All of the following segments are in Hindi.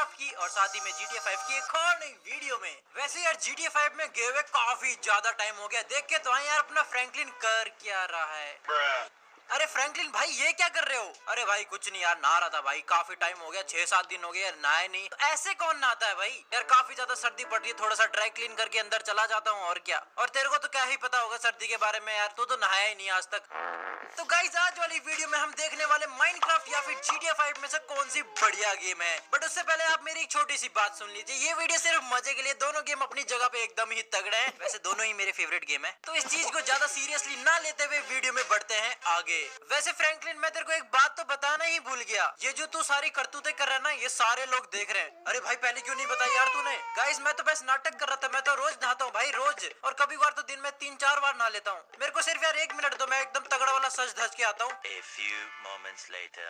माइनक्राफ्ट की और साथ ही में GTA 5 की एक और नई वीडियो में। वैसे यार GTA 5 में गए हुए काफी ज्यादा टाइम हो गया, देख के तो आए यार अपना फ्रैंकलिन कर क्या रहा है। अरे फ्रैंकलिन भाई ये क्या कर रहे हो? अरे भाई कुछ नहीं यार, नहा रहा था भाई, काफी टाइम हो गया, 6-7 दिन हो गए यार नहाए नहीं। तो ऐसे कौन नहाता है भाई? यार काफी ज्यादा सर्दी पड़ रही है, थोड़ा सा ड्राई क्लीन करके अंदर चला जाता हूँ और क्या। और तेरे को तो क्या ही पता होगा सर्दी के बारे में यार, तू तो नहाया ही नहीं आज तक। तो गाइस आज वाली वीडियो में हम देखने वाले माइनक्राफ्ट या फिर GTA 5 में से कौन सी बढ़िया गेम है। बट उससे पहले आप मेरी एक छोटी सी बात सुन लीजिए, ये वीडियो सिर्फ मजे के लिए, दोनों गेम अपनी जगह पे एकदम ही तगड़े हैं। वैसे दोनों ही मेरे फेवरेट गेम है, तो इस चीज को ज्यादा सीरियसली ना लेते हुए वीडियो में बढ़ते हैं आगे। वैसे फ्रैंकलिन मैं तेरे को एक बात तो बताना ही भूल गया, ये जो तू सारी करतूतें कर रहा है ना, ये सारे लोग देख रहे हैं। अरे भाई पहले क्यों नहीं बताया यार तूने? गाइस मैं तो बस नाटक कर रहा था, मैं तो रोज नहाता हूँ भाई, रोज, और कभी बार तो दिन में 3-4 बार नहा लेता हूँ। मेरे को सिर्फ यार 1 मिनट दो, मैं एकदम तगड़ा वाला सज धज के आता हूँ। A few moments later.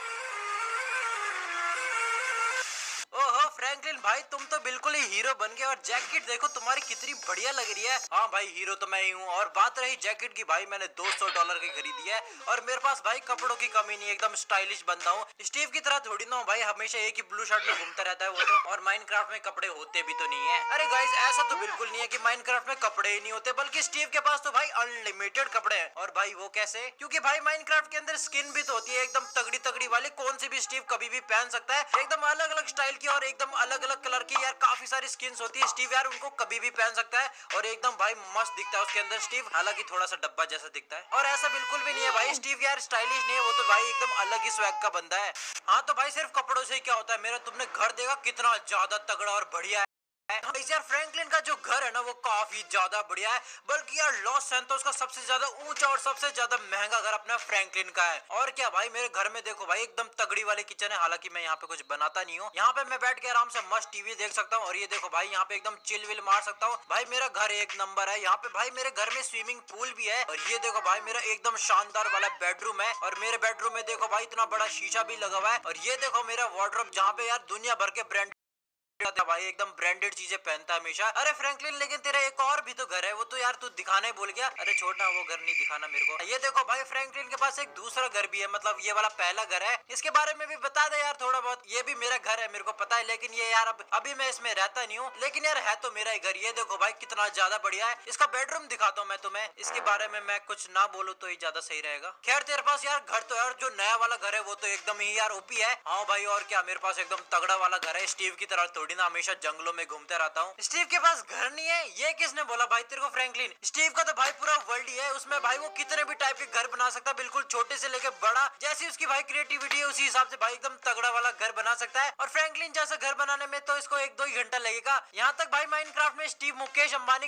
ओहो फ्रैंकलिन भाई तुम तो बिल्कुल ही हीरो बन गए, और जैकेट देखो तुम्हारी कितनी बढ़िया लग रही है। हाँ भाई हीरो तो मैं ही हूँ। और बात रही जैकेट की, भाई मैंने $200 की खरीदी है, और मेरे पास भाई कपड़ों की कमी नहीं है, एकदम स्टाइलिश बंदा हूँ। स्टीव की तरह थोड़ी ना हूँ भाई, हमेशा एक ही ब्लू शर्ट में घूमता रहता है वो तो। और माइनक्राफ्ट में कपड़े होते भी तो नहीं है। अरे गाइस ऐसा तो बिल्कुल नहीं है कि माइनक्राफ्ट में कपड़े ही नहीं होते, बल्कि स्टीव के पास तो भाई अनलिमिटेड कपड़े हैं। और भाई वो कैसे? क्योंकि भाई माइनक्राफ्ट के अंदर स्किन भी तो होती है एकदम तगड़ी तगड़ी वाली, कौन सी भी स्टीव कभी भी पहन सकता है, एकदम अलग अलग स्टाइल की और एकदम अलग अलग कलर की यार काफी सारी स्किन्स होती है। स्टीव यार उनको कभी भी पहन सकता है, और एकदम भाई मस्त दिखता है उसके अंदर स्टीव, हालांकि थोड़ा सा डब्बा जैसा दिखता है। और ऐसा बिल्कुल भी नहीं है भाई, स्टीव यार स्टाइलिश नहीं है, वो तो भाई एकदम अलग ही स्वैग का बंदा है। हाँ तो भाई सिर्फ कपड़ों से ही क्या होता है, मेरा तुमने घर देखा कितना ज्यादा तगड़ा और बढ़िया है। यार फ्रैंकलिन का जो घर है ना वो काफी ज्यादा बढ़िया है, बल्कि यार लॉस सैंटोस का सबसे ज्यादा ऊंचा और सबसे ज्यादा महंगा घर अपना फ्रैंकलिन का है। और क्या भाई मेरे घर में देखो भाई एकदम तगड़ी वाली किचन है, हालांकि मैं यहाँ पे कुछ बनाता नहीं हूँ। यहाँ पे मैं बैठ के आराम से मस्त टीवी देख सकता हूँ, और ये देखो भाई यहाँ पे एकदम चिल विल मार सकता हूँ। भाई मेरा घर एक नंबर है। यहाँ पे भाई मेरे घर में स्विमिंग पूल भी है, और ये देखो भाई मेरा एकदम शानदार वाला बेडरूम है, और मेरे बेडरूम में देखो भाई इतना बड़ा शीशा भी लगा हुआ है। और ये देखो मेरा वार्डरोब, जहाँ पे यार दुनिया भर के ब्रांड भाई एकदम ब्रांडेड चीजें पहनता है हमेशा। अरे फ्रैंकलिन लेकिन तेरा एक और भी तो घर है, वो तो यार तू दिखाने ही भूल गया। अरे छोड़ना, वो घर नहीं दिखाना मेरे को। ये देखो भाई फ्रैंकलिन के पास एक दूसरा घर भी है, मतलब ये वाला पहला घर है, इसके बारे में भी बता दे यार थोड़ा बहुत। ये भी मेरा घर है, मेरे को पता है, लेकिन ये यार अभी मैं इसमें रहता नहीं हूँ, लेकिन यार है तो मेरा ही घर। ये देखो भाई कितना ज्यादा बढ़िया है। इसका बेडरूम दिखाता हूँ मैं तुम्हें, इसके बारे में मैं कुछ ना बोलूँ तो ही ज्यादा सही रहेगा। खैर तेरे पास यार घर तो है, और जो नया वाला घर है वो तो एकदम ही यार ओपी है। हाँ भाई और क्या, मेरे पास एकदम तगड़ा वाला घर है, स्टीव की तरह थोड़ी ना हमेशा जंगलों में घूमते रहता हूँ। स्टीव के पास घर नहीं है, ये किसने बोला भाई तेरे को फ्रैंकलिन? स्टीव का तो भाई पूरा वर्ल्ड ही है, उसमें भाई वो कितने भी टाइप के घर बना सकता है, बिल्कुल छोटे से लेके बड़ा, जैसी उसकी भाई क्रिएटिविटी है उसी हिसाब से भाई एकदम तगड़ा वाला घर बना सकता है। और फ्रैंकलिन जैसा घर बनाने में तो इसको 1-2 ही घंटा लगेगा। यहाँ तक भाई माइनक्राफ्ट में स्टीव मुकेश अंबानी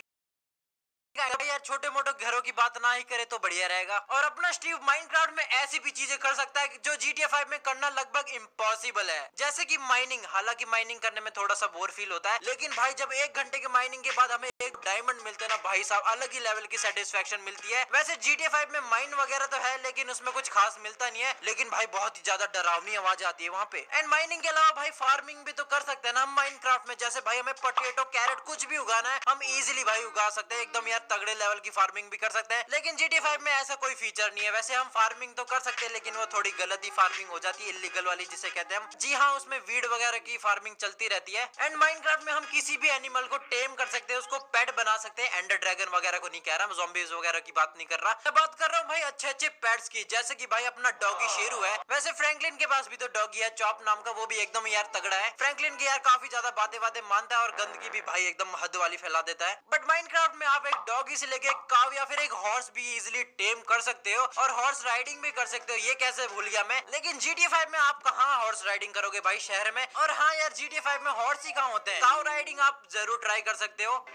यार छोटे मोटे घरों की बात ना ही करे तो बढ़िया रहेगा। और अपना स्टीव माइनक्राफ्ट में ऐसी भी चीजें कर सकता है जो GTA 5 में करना लगभग इम्पॉसिबल है, जैसे कि माइनिंग। हालांकि माइनिंग करने में थोड़ा सा बोर फील होता है, लेकिन भाई जब 1 घंटे के माइनिंग के बाद हमें एक डायमंड मिलते हैं ना भाई साहब, अलग ही लेवल की सेटिस्फेक्शन मिलती है। वैसे GTA 5 में माइन वगैरह तो है, लेकिन उसमें कुछ खास मिलता नहीं है, लेकिन भाई बहुत ही ज्यादा डरावनी आवाज आती है वहाँ पे। एंड माइनिंग के अलावा भाई फार्मिंग भी तो कर सकते हैं ना हम माइनक्राफ्ट में, जैसे भाई हमें पोटैटो कैरेट कुछ भी उगाना है हम इजिली भाई उगा सकते हैं, एकदम यार तगड़े लेवल की फार्मिंग भी कर सकते हैं। लेकिन GTA 5 में ऐसा कोई फीचर नहीं है। वैसे हम फार्मिंग तो कर सकते हैं, लेकिन वो थोड़ी गलत ही फार्मिंग हो जाती है, इलीगल वाली जिसे कहते हैं हम। जी हाँ, उसमें वीड वगैरह की फार्मिंग चलती रहती है। एंड माइनक्राफ्ट में हम किसी भी एनिमल को टेम कर सकते हैं, उसको पेट बना सकते हैं। एंडर ड्रैगन वगैरह को नहीं कह रहा, ज़ॉम्बीज वगैरह की बात नहीं कर रहा, मैं बात कर रहा हूँ भाई अच्छे अच्छे पेट्स की, जैसे कि भाई अपना डॉगी शेरू है। वैसे फ्रैंकलिन के पास भी तो डॉगी है, चॉप नाम का, वो भी एकदम यार तगड़ा है। फ्रैंकलिन की यार काफी ज्यादा बातें मानता है, और गंदगी भी भाई एकदम हद वाली फैला देता है। बट माइनक्राफ्ट में आप एक डॉगी से लेके काव या फिर एक हॉर्स भी इजिली टेम कर सकते हो, और हॉर्स राइडिंग भी कर सकते हो। ये कैसे भूल गया मैं। लेकिन GTA 5 में आप कहाँ हॉर्स राइडिंग करोगे भाई शहर में? और हाँ यार GTA 5 में हॉर्स ही कहाँ होते हैं। काव राइडिंग आप जरूर ट्राई कर सकते हो।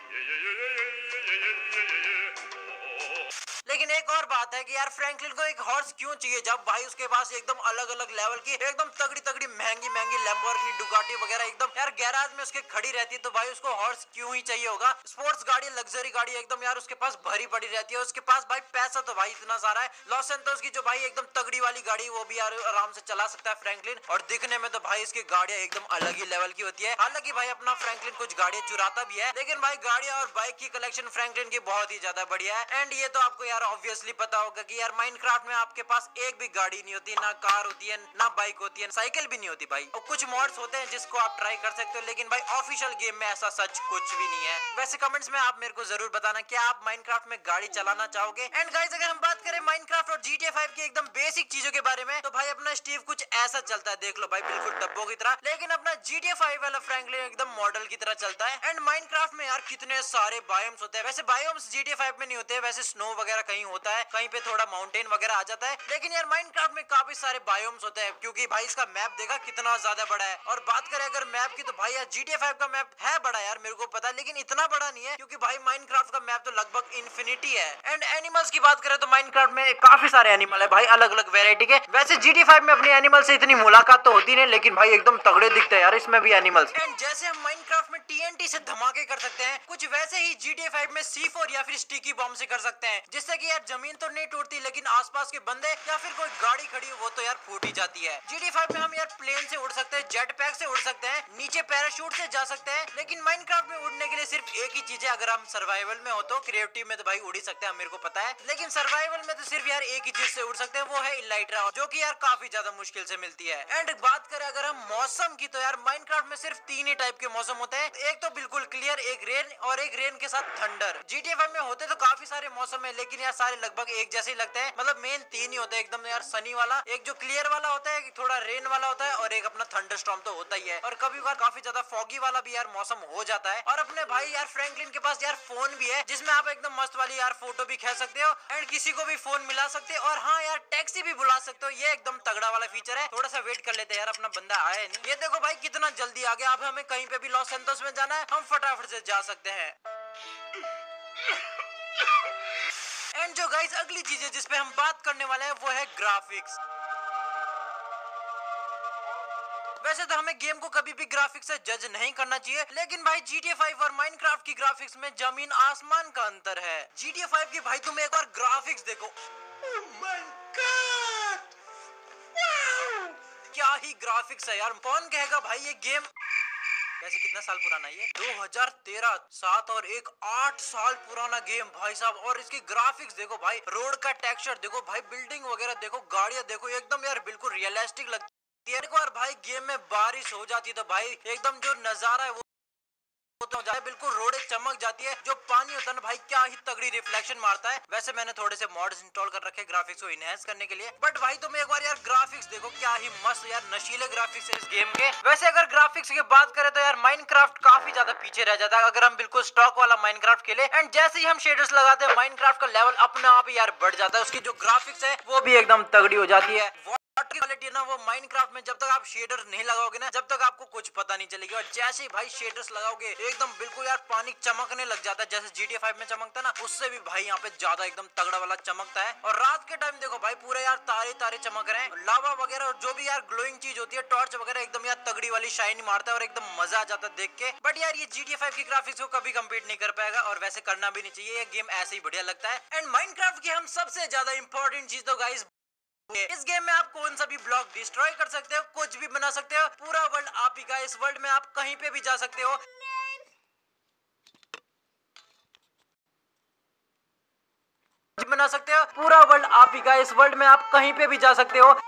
लेकिन एक और बात है कि यार फ्रैंकलिन को एक हॉर्स क्यों चाहिए, जब भाई उसके पास एकदम अलग अलग लेवल की एकदम तगड़ी तगड़ी महंगी महंगी लैम्बोर्गिनी डुगाटी वगैरह एकदम यार गैराज में उसके खड़ी रहती है, तो भाई उसको हॉर्स क्यों ही चाहिए होगा। स्पोर्ट्स गाड़ी, लग्जरी गाड़ी एकदम यार उसके पास भरी पड़ी रहती है, उसके पास भाई पैसा तो भाई इतना सारा है। लॉस सैंटोस की जो भाई एकदम तगड़ी वाली गाड़ी, वो भी यार आराम से चला सकता है फ्रैंकलिन, और दिखने में तो भाई इसकी गाड़ियां एकदम अलग ही लेवल की होती है। हालांकि भाई अपना फ्रैंकलिन कुछ गाड़ियां चुराता भी है, लेकिन भाई गाड़ियां और बाइक की कलेक्शन फ्रैंकलिन की बहुत ही ज्यादा बढ़िया है। एंड ये तो आपको यार यार ऑब्वियसली पता होगा कि यार माइनक्राफ्ट में आपके पास एक भी गाड़ी नहीं होती, ना कार होती है, ना बाइक होती है, साइकिल भी नहीं होती भाई। और कुछ मॉड्स होते हैं जिसको आप ट्राई कर सकते हो, लेकिन भाई ऑफिशियल गेम में ऐसा सच कुछ भी नहीं है। वैसे कमेंट्स में आप मेरे को जरूर बताना क्या आप माइनक्राफ्ट में गाड़ी चलाना चाहोगे। एंड गाइस अगर हम बात करें माइनक्राफ्ट और GTA 5 की एकदम बेसिक चीजों के बारे में, तो भाई अपना स्टीव कुछ ऐसा चलता है, देख लो भाई बिल्कुल डब्बों की तरह, लेकिन अपना GTA 5 वाला फ्रैंकलिन एकदम मॉडल की तरह चलता है। एंड माइनक्राफ्ट में यार कितने सारे बायोम्स होते हैं। वैसे बायोम्स GTA 5 में नहीं होते, वैसे स्नो वगैरह कहीं होता है, कहीं पे थोड़ा माउंटेन वगैरह आ जाता है, लेकिन यार माइनक्राफ्ट में काफी सारे बायोम्स होते हैं, क्योंकि भाई इसका मैप देखा कितना ज्यादा बड़ा है। और बात करें अगर मैप की, तो भाई यार GTA 5 का मैप है बड़ा यार, मेरे को पता है, लेकिन इतना बड़ा नहीं है, क्योंकि भाई माइनक्राफ्ट का मैप तो लगभग इन्फिनिटी है। एंड एनिमल्स की बात करें तो माइनक्राफ्ट में काफी सारे एनिमल है भाई, अलग अलग वेरायटी के। वैसे GTA 5 में अपने एनिमल से इतनी मुलाकात तो होती नहीं, लेकिन भाई एकदम तगड़े दिखते हैं यार इसमें भी एनिमल्स। एंड जैसे हम माइनक्राफ्ट में TNT से धमाके कर सकते हैं, कुछ वैसे ही GTA 5 में C4 या फिर स्टिकी बॉम्ब से कर सकते हैं, जिससे कि यार जमीन तो नहीं टूटती, लेकिन आसपास के बंदे या फिर कोई गाड़ी खड़ी हो वो तो यार फूट ही जाती है। GTA 5 में हम यार प्लेन से उड़ सकते हैं, जेट पैक से उड़ सकते हैं, नीचे पैराशूट से जा सकते हैं, लेकिन माइनक्राफ्ट में उड़ने के लिए सिर्फ एक ही चीज है, अगर हम सर्वाइवल में हो तो। क्रिएटिव में तो भाई उड़ ही सकते हैं, मेरे को पता है, लेकिन सर्वाइवल में तो सिर्फ यार एक ही चीज से उड़ सकते हैं, वो है इलाइट्रा, जो कि यार काफी ज्यादा मुश्किल से मिलती है। एंड बात करें अगर हम मौसम की, तो यार माइनक्राफ्ट में सिर्फ 3 ही टाइप के मौसम होते हैं, एक तो बिल्कुल क्लियर, एक रेन और एक रेन के साथ थंडर। GTA 5 में होते तो काफी सारे मौसम है, लेकिन यार सारे लगभग एक जैसे ही लगते हैं, मतलब मेन 3 ही होते हैं एकदम यार सनी वाला, एक जो क्लियर वाला होता है, थोड़ा रेन वाला होता है, और एक अपना थंडरस्टॉर्म तो होता ही है। और कभी कभार काफी ज्यादा फॉगी वाला भी यार मौसम हो जाता है। और अपने भाई यार फ्रैंकलिन के पास यार फोन भी है, जिसमें आप एकदम मस्त वाली यार फोटो भी खींच सकते हो, एंड किसी को भी फोन मिला सकते हो, और हाँ यार टैक्सी भी बुला सकते हो। ये एकदम तगड़ा वाला फीचर है। थोड़ा सा वेट कर लेते हैं यार, अपना बंदा आया नहीं। ये देखो भाई कितना जल्दी आ गया। अब हमें कहीं पे भी लॉस सैंटोस में जाना है, हम फटाफट से जा सकते हैं। एंड जो गाइस अगली चीज है जिसपे हम बात करने वाले हैं, वो है ग्राफिक्स। वैसे तो हमें गेम को कभी भी ग्राफिक्स से जज नहीं करना चाहिए, लेकिन भाई GTA 5 और माइनक्राफ्ट की ग्राफिक्स में जमीन आसमान का अंतर है। GTA 5 की भाई तुम एक बार ग्राफिक्स देखो, oh my God! Wow! क्या ही ग्राफिक्स है यार। कौन कहेगा भाई ये गेम वैसे कितना साल पुराना है ये? 2013, 7 और 1 8 साल पुराना गेम भाई साहब। और इसकी ग्राफिक्स देखो भाई, रोड का टेक्सचर देखो भाई, बिल्डिंग वगैरह देखो, गाड़ियां देखो, एकदम यार बिल्कुल रियलिस्टिक लगती है। एक बार भाई गेम में बारिश हो जाती है तो भाई एकदम जो नजारा है वो तो जाए, बिल्कुल रोडे चमक जाती है। जो पानी होता है ना भाई, क्या ही तगड़ी रिफ्लेक्शन मारता है। वैसे मैंने थोड़े से मॉड्स इंस्टॉल कर रखे ग्राफिक्स को इनहेंस करने के लिए, बट भाई तुम एक बार यार ग्राफिक्स देखो, क्या ही मस्त यार नशीले ग्राफिक्स है इस गेम के। वैसे अगर ग्राफिक्स की बात करें तो यार माइनक्राफ्ट काफी ज्यादा पीछे रह जाता है, अगर हम बिल्कुल स्टॉक वाला माइनक्राफ्ट खेले। एंड जैसे ही हम शेडर्स लगाते हैं, माइनक्राफ्ट का लेवल अपने आप ही यार बढ़ जाता है, उसकी जो ग्राफिक्स है वो भी एकदम तगड़ी हो जाती है। की क्वालिटी है ना वो माइनक्राफ्ट में, जब तक आप शेडर्स नहीं लगाओगे ना, जब तक आपको कुछ पता नहीं चलेगी। और जैसे ही भाई शेडर्स लगाओगे, एकदम बिल्कुल यार पानी चमकने लग जाता है, जैसे GTA 5 में चमकता है ना, उससे भी भाई यहाँ पे ज्यादा एकदम तगड़ा वाला चमकता है। और रात के टाइम देखो भाई, पूरे यार तारे तारे चमक रहे हैं, लावा वगैरह और जो भी यार ग्लोइंग चीज होती है, टॉर्च वगैरह, एकदम यार तगड़ी वाली शाइन मारता है, और एकदम मजा आ जाता है देख के। बट यार ये GTA 5 की ग्राफिक्स को कभी कम्पीट नहीं कर पाएगा, और वैसे करना भी नहीं चाहिए, ये गेम ऐसे ही बढ़िया लगता है। एंड माइनक्राफ्ट की हम सबसे ज्यादा इंपॉर्टेंट चीज तो गाइस, इस गेम में आप कौन सा भी ब्लॉक डिस्ट्रॉय कर सकते हो, कुछ भी बना सकते हो, पूरा वर्ल्ड आप ही का। इस वर्ल्ड में आप कहीं पे भी जा सकते हो, बना सकते हो, पूरा वर्ल्ड आप ही का। इस वर्ल्ड में आप कहीं पे भी जा सकते हो।